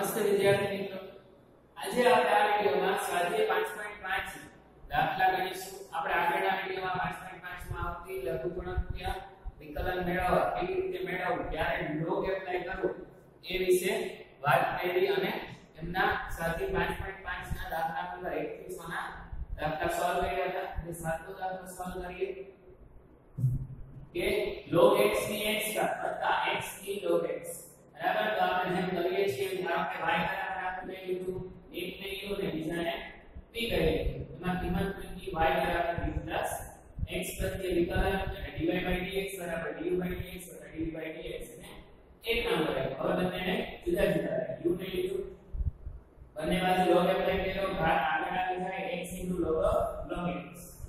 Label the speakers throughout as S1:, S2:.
S1: નમસ્તે વિદ્યાર્થી મિત્રો, આજે આપણે આ વિડિયોમાં સ્વાધ્યાય 5.5 દાખલા ગણીશું. આપણે આગળના વિડિયોમાં 5.5 માં આવતી લઘુગુણકીય વિકલન મેળવવા કેવી રીતે મેળવવું, ક્યારે લોગ એપ્લાય કરવું એ વિશે વાત કરી અને એમના સ્વાધ્યાય 5.5 ના દાખલા નંબર 1 થી 6 ના દાખલા સોલ્વ કર્યા હતા. જે સાતમો દાખલો સોલ્વ કરીએ કે log x ની x વત્તા x ની log x. બરાબર, તો આપણે જેમ કરીએ છીએ ધારો કે y બરાબર આપણે લઈ લીધું, એક ને u ને બીજાને p કહી દીધું. એમાં કિંમત મૂકી y બરાબર v plus x પ્રત્યે વિકલન અને dy by dx બરાબર du by dx વત્તા dy by dx ને એક નામ લગાવ્યું. હવે બંનેને જુદા જુદા u ને લીધું, બંને બાજુ log એપ્લાય કર્યો, ઘાત આગળ આવી જાય x log x.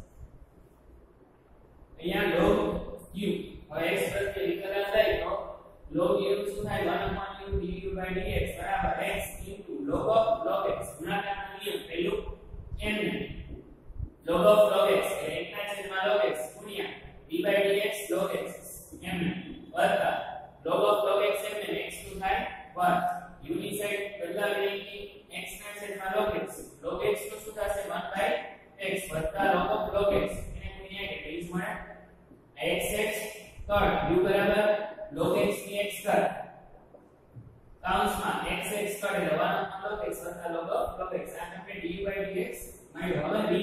S1: અહીંયા log u, હવે x પ્રત્યે વિકલન લઈ તો log u શું થાય 1 u du by dx બરાબર x log of log x. ગુણાકારનો નિયમ પહેલું m ને log of log x એટલે 1/log x ગુણ્યા d by dx log x m ને વત્તા log of log x m ને x શું થાય 1 u ની સાઈડ બદલાવી કે x/log x log x તો શું થશે 1/x વત્તા log of log x એને ગુણ્યા કે બેઝ મળે xx કર u બરાબર log x ની x કર કૌંસમાં xx કર એટલે 1 log x વત્તા log of log x. આ આપણે du by dx મળ્યો. હવે v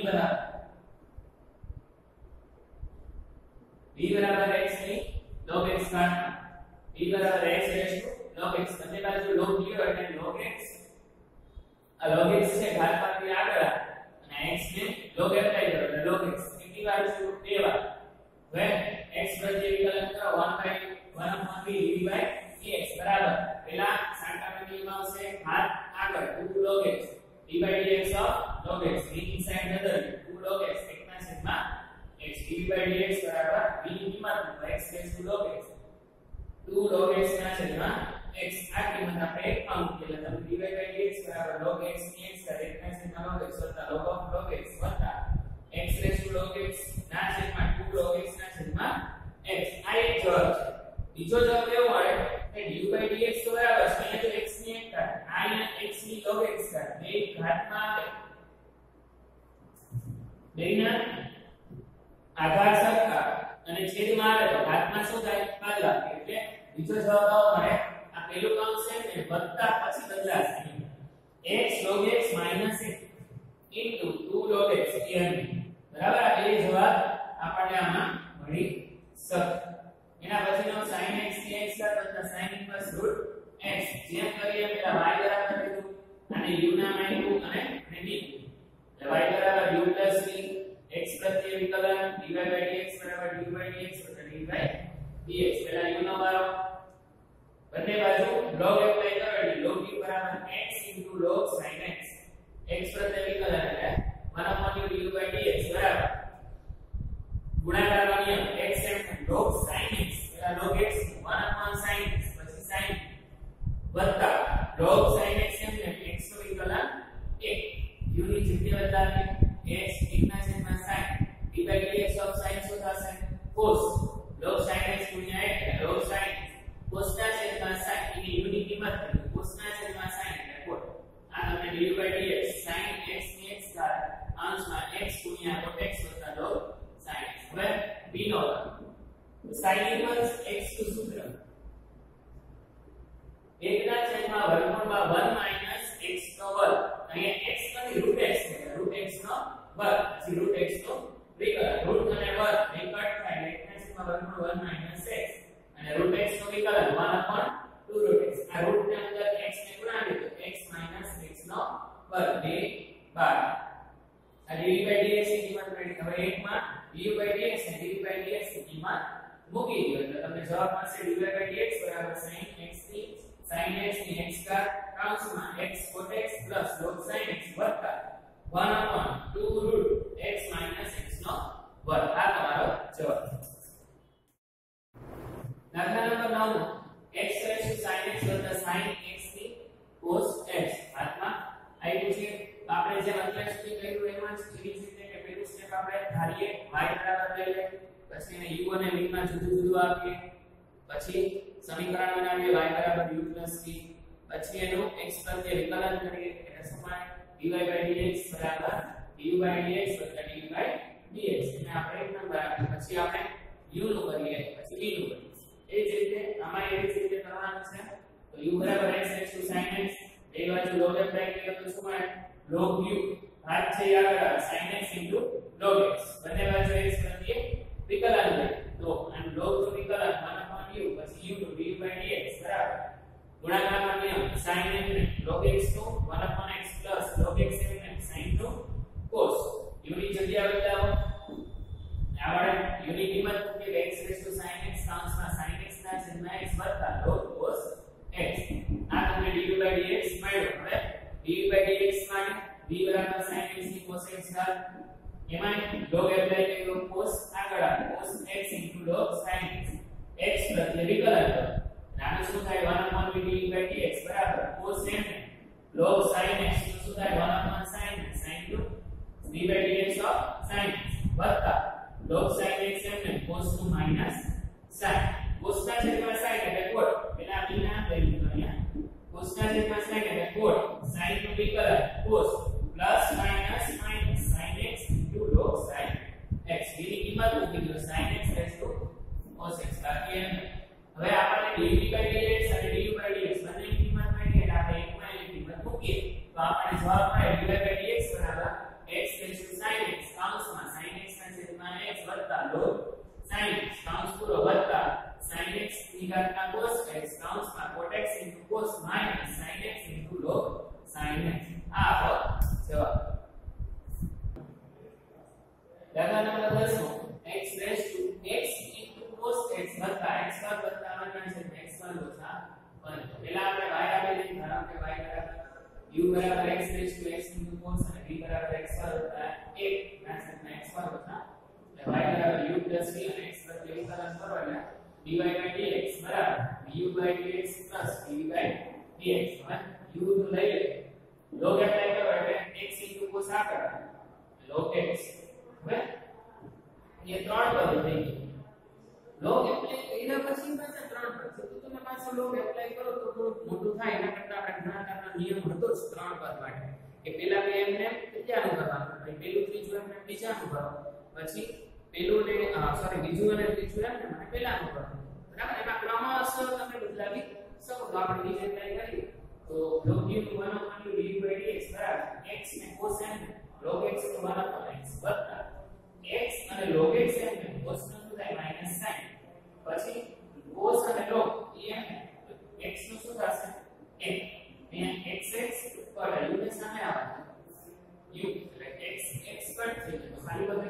S1: બરાબર x ની log x ઘાત v બરાબર x રેશિયો log x. બંને બાજુ log લીધો એટલે log x. આ log x છે ઘાતમાંથી આગળ અને x ને log એપ્લાય કરો એટલે log x. કેટલી વાર છે? બે વાર. હવે x પ્રત્યે વિકલન કરો 1/1 dy by dx બરાબર પહેલા સાંટાનો નિયમ આવશે ઘાત આગળ 2 log x d by dx of log x ની સાઈડ બદલ 2 log x 1/x d by dx બરાબર v ની કિંમત x * log x 2 log x ના છેદમાં x. આ કિંમત આપણે એકમાં મૂકીએ એટલે તમે dy by dx બરાબર log x ની x કરે 1/log x વત્તા log of log x વત્તા x * log x ના છેદમાં 2 log x ના છેદમાં x. આ એક જવાબ છે. બીજો જવાબ એવો મળે કે du by dx તો બરાબર છે, અહીંયા તો x ની 1 ઘાત, આ અહીંયા x ની log x ઘાત બે ઘાતમાં આવે. બેના આધાર સરખા અને છેદમાં આવે તો ઘાતમાં શું થાય? બાદબાકી. એટલે બીજો જવાબ આવો મળે. આ પહેલું કૌંસ છે ને વત્તા પછી બદલાશે x log x - 1 2 log x બરાબર. આ બે જવાબ આપણને આમાં મળી શકે. એના પછીનો sin x ની x વત્તા sin inverse root x. જેમ કરીએ પેલા y બરાબર લીધું અને u ના માન્યું અને d. એટલે y બરાબર u plus v x પ્રત્યે વિકલન dy by dx બરાબર du by dx વત્તા dy by dx. પેલા u નો વારો, બંને બાજુ log એપ્લાય કરો એટલે log u બરાબર x log sin x. x પ્રત્યે વિકલન એટલે 1 du by dx બરાબર ગુણાકારનો નિયમ x log sin x પેલા log x 1 sin x પછી sin વત્તા log sin x ને x નો વિકલન 1 u ની જગ્યાએ બદલાવી x 1/sin d by dx of sin શું થશે cos log sin x ગુણ્યા 1 એટલે log sin cos ના છેદમાં sin ની u ની કિંમત cos ના છેદમાં sin એટલે cos. આ તમને du by dx sin x ની x ઘાત અંશમાં x ગુણ્યા cos x વત્તા log sin x. હવે b નો sin inverse x નું સૂત્ર 1/√1 - x નો વર્ગ. અહીંયા x નથી √x છે, √x નો વર્ગ પછી √x નો વિકલન. √ અને વર્ગ બે કટ થાય એટલે 1/√1 - x અને √x નો વિકલન 1/2√x. આ √ ની અંદર x ને ગુણાવી તો x - x નો વર્ગ 2 12. આ dy by dx ની કિંમત મળી. હવે એકમાં du by dx અને dy by dx ની કિંમત મૂકી દો એટલે તમને જવાબ મળશે dy by dx બરાબર sin x ની x ઘાત કૌંસમાં x cos x plus log sin x વત્તા 1/2√x - x નો વર્ગ. આ તમારો જવાબ. દાખલા નંબર 9 x sin x વત્તા sin x ની cos x હાથમાં આવ્યું છે. આપણે જે અત્યાર સુધી કર્યું એમાં જ એવી જ રીતે કે પહેલું સ્ટેપ આપણે ધારીએ y બરાબર લઈ લે, પછી એને u અને v માં જુદું જુદું આપીએ, પછી સમીકરણ બનાવીએ y બરાબર u plus v પછી એનું x પ્રત્યે વિકલન કરીએ એટલે શું મળે dy/dx બરાબર du/dx + dy/dx એને આપણે એક નંબર આપીએ પછી આપણે u નું કરીએ પછી v નું કરીએ એ જ રીતે આમાં એવી જ રીતે કરવાનું છે તો u બરાબર x sin x બે બાજુ log એપ્લાય કરીએ તો શું મળે log u ભાગ છે આગળ sin x log x બંને બાજુ x પ્રત્યે વિકલન કરીએ તો અને log નું વિકલન 1/u પછી u નું du/dx બરાબર ગુણાકારનો નિયમ sin x ને log x નું 1/x + log x ને sin નું cos u ની જગ્યા બદલાવો આપણે u ની કિંમત મૂકીએ x sin x કાઉન્સમાં sin x ના છેદમાં x + log cos x આ તમને du/dx મળ્યો હવે du/dx માટે v બરાબર sin x ની cos x ઘાત એમાં log એપ્લાય કર્યો cos આગળ આવે cos x * log sin x પ્રત્યે વિકલન કરો આનું શું થાય 1/v du/dx બરાબર cos m ને log sin x નું શું થાય 1/sin sin d/dx of sin x વત્તા log sin x ને cos નું માઈનસ sin cos ના છેદમાં sin એટલે કોટ પેલા v ના લઈ લીધો અહીંયા cos ના છેદમાં sin એટલે કોટ sin નું વિકલન cos plus minus minus sin x * log sin x ની કિંમત મૂકી દો sin x cos x બાકી એમ હવે આપણે dv/dx અને du/dx બંનેની કિંમત મળી એટલે આપણે એકમાં એની કિંમત મૂકીએ તો આપણે જવાબ મળે dv/dx બરાબર x sin x કાઉન્સમાં sin x ના છેદમાં x વત્તા log sin x કાઉન્સ પૂરો વત્તા sin x ની ઘાતના cos x કાઉન્સમાં cot x cos minus sin x log sin x આ આપણો જવાબ દાખલા નંબર 10 નો x cos x વત્તા x પર વત્તા 1 ના છેદમાં x પર ઓછા 1 પેલા આપણે y આપેલી ધારો કે y બરાબર u બરાબર x cos અને v બરાબર x પર વત્તા 1 ના છેદમાં x પર ઓછા એટલે y બરાબર u v અને x પર વિકલન કરો એટલે dy/dx બરાબર du/dx dv/dx u નું લઈ લે log એપ્લાય કરો એટલે x cos આગળ log x હવે એ ત્રણ પદ થઈ ગઈ log એપ્લાય કર્યા પછી પાછા ત્રણ પદ તો તમે પાછો log એપ્લાય કરો તો થોડું મોટું થાય એના કરતા આપણે ગુણાકારનો નિયમ હતો જ ત્રણ પદ માટે કે પહેલા બે એમને બીજાનું કરવાનું પછી પહેલું ત્રીજું એમને બીજાનું કરવાનું પછી પહેલું ને બીજું અને ત્રીજું એમને મને પહેલાનું કરવાનું બરાબર એમાં ક્રમશઃ તમે બદલાવી શકો તો આપણે બીજે એપ્લાય કરીએ તો log u નું 1/u du/dx બરાબર x ને cos m log x નું 1/x વત્તા x અને log x m ને cos નું થાય માઈનસ sin પછી cos અને log em x નું શું થશે 1 અહીંયા xx પર u ને સામે આવે u એટલે x પર છે તો ખાલી બધે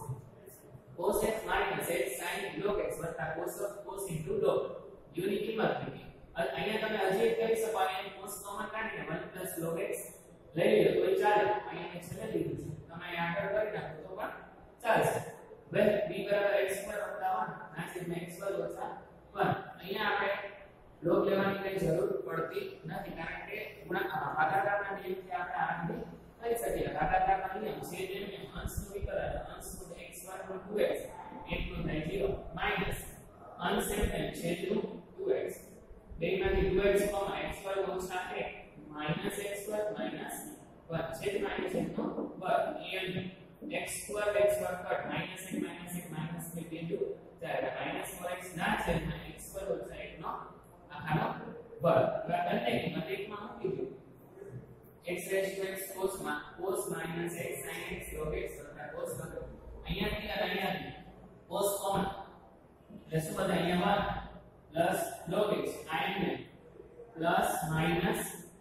S1: cos x minus x sin log x વત્તા cos log u ની કિંમત મૂકી અહીંયા તમે હજી એક કરી શકો અહીંયા cos કોમન કાઢીને 1 log x લઈ લો તો ચાલે અહીંયા છેલ્લે લીધું છે તમે આગળ કરી નાખો તો પણ ચાલશે હવે b બરાબર x પર વત્તા 1 ના છેદમાં x પર ઓછા 1 અહીંયા આપણે log લેવાની કઈ જરૂર પડતી નથી કારણ કે ભાગાકારના નિયમથી આપણે આને કરી શકીએ ભાગાકારના નિયમ છે જેને અંશનું વિકલન અંશનું x વર્ગનું 2x 1 નું થાય 0 માઈનસ અંશ એટલે છેદનું 2x બેમાંથી 2x x વર્ગ ઓછા 1 માઈનસ x વર્ગ માઈનસ 1 છેદમાં છેદનો વર્ગ em x2 cut minus 1 minus 1 બીજું ત્યારે માઈનસ 4x ના છેદમાં x2 ઓછા 1 નો આખાનો વર્ગ બંને કિંમત એકમાં મૂકી દો x cos minus x sin x log x વત્તા cos લખો અહીંયાથી અને અહીંયાથી cos કોમન એટલે શું બને અહીંયા 1 પ્લસ log x im ને પ્લસ માઈનસ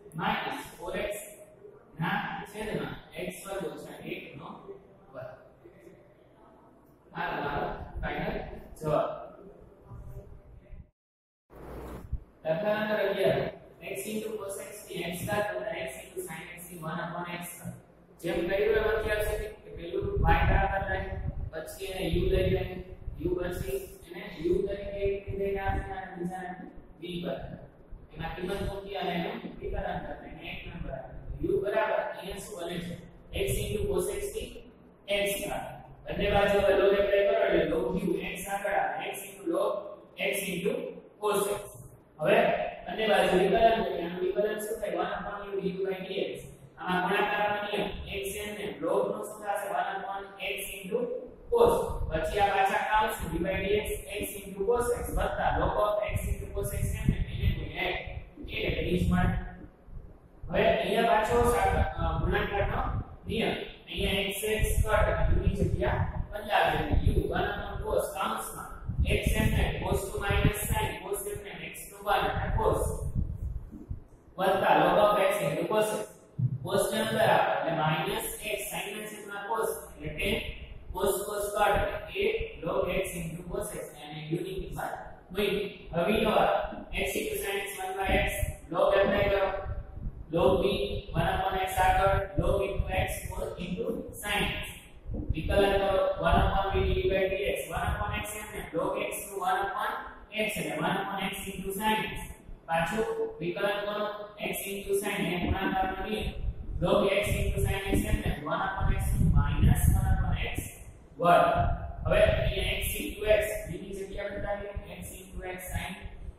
S1: 4x ના છેદમાં x વર્ગ ઓછા 1 નો વર્ગ આ તમારો ફાઇનલ જવાબ દાખલા નંબર 11 x cos x ની x ઘાત વત્તા x sin x ની 1/x જેમ કર્યું એમ અત્યાર સુધી કે પેલું y બરાબર લઈ પછી એને u લઈ લે u પછી એને u તરીકે એક લઈને આપણે અને બીજાને v પર એમાં કિંમત મૂકી અને એનું વિકલન કરીને એક નંબર આવે u બરાબર અહીંયા શું બને છે x cos x ની x ઘાત બંને બાજુ હવે log એપ્લાય કરો એટલે log u x આગળ આવે x log x cos x હવે બંને બાજુ વિકલન કરીને વિકલન શું થાય 1 u dx આમાં ગુણાકારનો નિયમ x ને log નો શું થશે 1 x cos પછી આ પાછા કાઉન્સ dx x cos x વત્તા log of x cos x ને એટલે રીચમાં હવે અહીંયા પાછો ગુણાકારનો નિયમ અહીંયા x કટ અને u ની જગ્યા બદલાવી u 1 cos કાઉન્સમાં x ને cos to minus sin cos ને x to 1 cos વત્તા log of x cos x cos ને અંદર આવે એટલે minus x sin ના છેદમાં cos એટલે cos કટ એ log x cos x અને u ની કિંમત મૂકી હવે x sin x 1/x log apply કરો log b 1/x આગળ log x cos sin x વિકલન કરો 1/v dx 1/x ને log x to 1/x એટલે 1/x sin x પાછું વિકલન કરો x sin એ ગુણાકારનો નિયમ log x sin x એટલે 1/x minus 1/x વર્ગ હવે અહીંયા x બીજી જગ્યા બતાવીએ x sin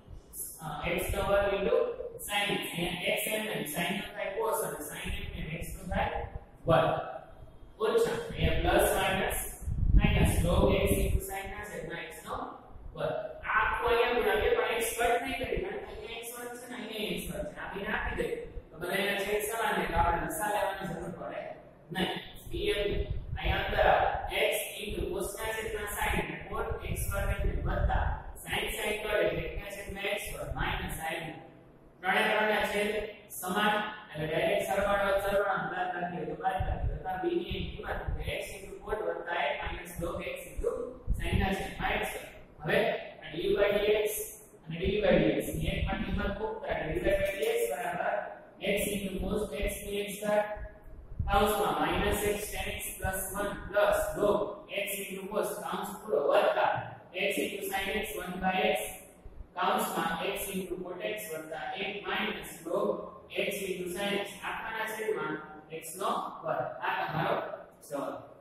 S1: x નો વર્ગ sin x અહીંયા x ને sin નો થાય cos અને sin ને x નો થાય વર્ગ ઓછા અહીંયા plus minus log x sin x નો વર્ગ આ કોઈ એમ લાગે પણ x કટ નહીં કરી કારણ કે x વર્ગ છે ને અહીંયા x વર્ગ છે આપીને આપી દે તો બધાના છેદ સમાન છે તો આપણે લસા લેવાની જરૂર પડે નહીં pm અહીંયા અંદર x cos ના છેદમાં sin એટલે cot x વર્ગ એટલે વત્તા sin કર એટલે x ના છેદમાં x વર્ગ માઈનસ sin ત્રણેના છેદ સમાન એટલે ડાયરેક્ટ સરવાળો બાદ રાખીએ તો બાદ રાખીએ તો b ની કિંમત x cot વત્તા x log x sin ના છેદ માઈનસ હવે dx અને dx ની એક માં કિંમત મૂકતા dx બરાબર x cos x dx કાઉન્સમાં -x tan x +1 log x cos કાઉન્સ પૂરો વત્તા x sin x 1/x કાઉન્સમાં x cot x વત્તા 1 log x sin x આખાના છેદમાં x નો વર્ગ આ તમારો જવાબ